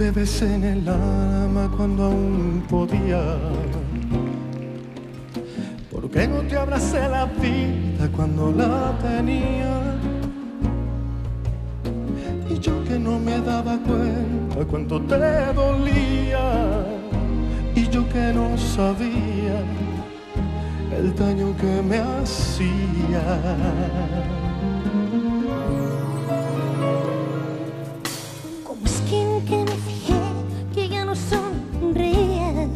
te besé en el alma cuando aún podía. ¿Por qué no te abracé la vida cuando la tenía? Y yo que no me daba cuenta cuánto te dolía, y yo que no sabía el daño que me hacía. ¿Cómo es que nunca me fijé que ya no sonrías?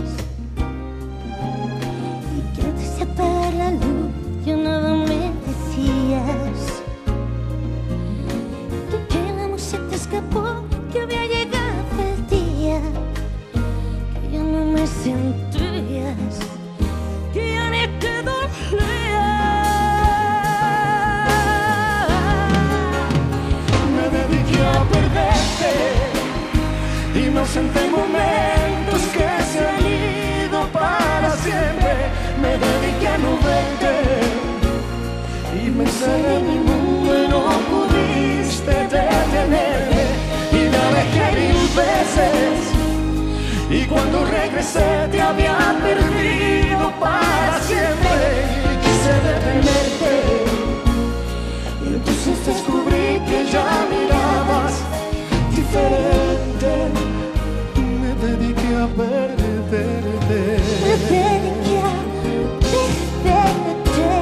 Y que antes de apagar la luz ya nada me decías. Que el amor se te escapó, que había llegado el día, que ya no me sentías, que ya ni te dolía. Me dediqué a perderte, inocente momentos que se han ido para siempre. Me dediqué a no verte y me encerré en mi mundo y no pudiste detenerme. Y me alejé 1000 veces y cuando regresé te había perdido para siempre. Y quise detenerte y entonces descubrí que ya mirabas diferente. Me dediqué a perderte. Me dediqué a perderte.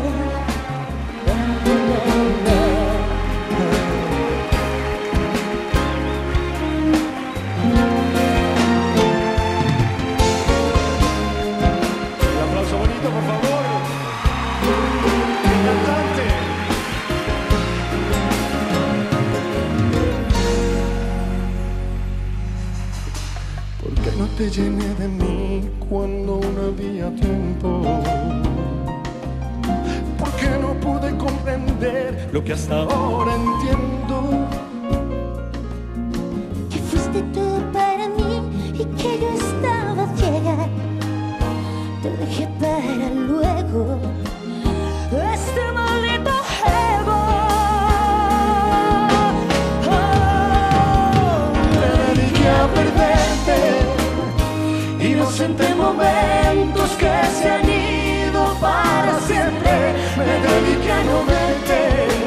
Un aplauso bonito, por favor. El cantante. ¿Por qué no te llené de mí cuando no había tiempo? ¿Por qué no pude comprender lo que hasta ahora entiendo? Que fuiste todo para mí y que yo estaba ciega. Te dejé para luego este maldito ego. Me dediqué a perderte, inocente momentos que se han ido para siempre. Me dediqué a no verte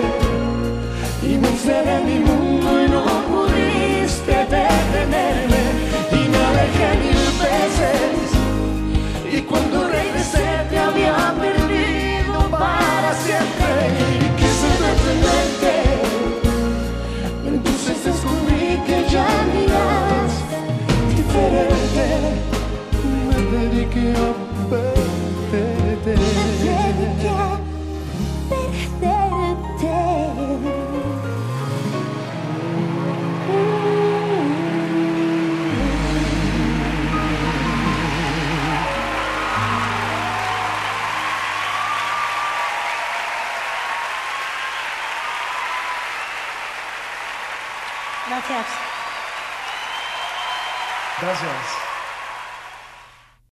y me encerré en mi mundo y no pudiste detenerme. Y me alejé 1000 veces y cuando regresé te había perdido para siempre. Y quise detenerte, entonces descubrí que ya miras diferente. Me dediqué a perderte. Me dediqué a perderte. Gracias. Gracias.